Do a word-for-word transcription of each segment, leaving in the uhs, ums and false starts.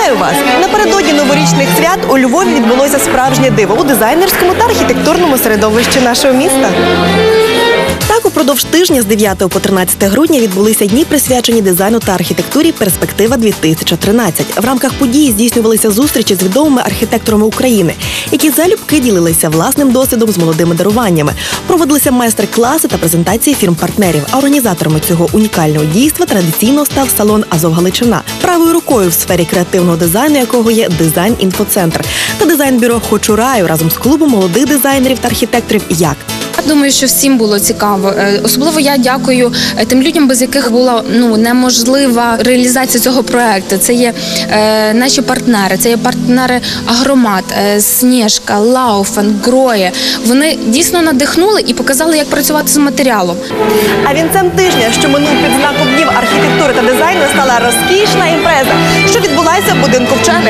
Вітаю вас! Напередодні новорічних свят у Львові відбулося справжнє диво у дизайнерському та архітектурному середовищі нашого міста. Так, упродовж тижня з дев'ятого по тринадцяте грудня відбулися дні, присвячені дизайну та архітектурі «Перспектива-дві тисячі тринадцять». В рамках події здійснювалися зустрічі з відомими архітекторами України, які залюбки ділилися власним досвідом з молодими даруваннями. Проводилися майстер-класи та презентації фірм-партнерів. А організаторами цього унікального дійства традиційно став салон «Азов Галичина», правою рукою в сфері креативного дизайну якого є дизайн-інфоцентр та дизайн-бюро «Хочу раю» разом з клубом молодих дизайнерів та архітекторів «Як». Я думаю, що всім було цікаво. Особливо я дякую тим людям, без яких була ну неможлива реалізація цього проекту. Це є е, наші партнери, це є партнери Агромат, е, Снежка, Лауфен, Гроє. Вони дійсно надихнули і показали, як працювати з матеріалом. А вінцем тижня, що минув під знаком Днів архітектури та дизайну, стала розкішна імпреза, що відбулася в будинку вчених.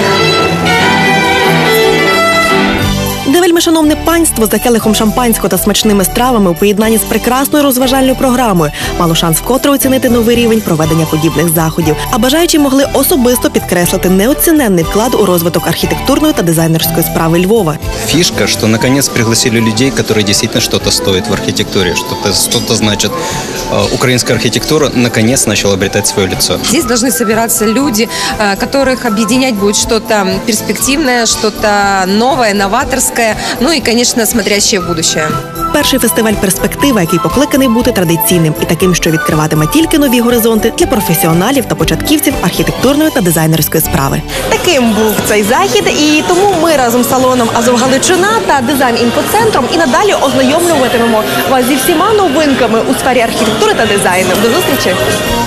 Де вельмишановне панство за келихом шампанського та смачними стравами у поєднанні з прекрасною розважальною програмою мало шанс вкотре оцінити новий рівень проведення подібних заходів. А бажаючі могли особисто підкреслити неоціненний вклад у розвиток архітектурної та дизайнерської справи Львова. Фишка, что наконец пригласили людей, которые действительно что-то стоят в архитектуре, что-то что-то значит. Украинская архитектура наконец начала обретать свое лицо. Здесь должны собираться люди, которых объединять будет что-то перспективное, что-то новое, новаторское. Ну і, звісно, смотрящее в будущее. Перший фестиваль «Перспектива», який покликаний бути традиційним і таким, що відкриватиме тільки нові горизонти для професіоналів та початківців архітектурної та дизайнерської справи. Таким був цей захід, і тому ми разом з салоном «Азов Галичина» та дизайн-інфоцентром і надалі ознайомлюватимемо вас зі всіма новинками у сфері архітектури та дизайну. До зустрічі!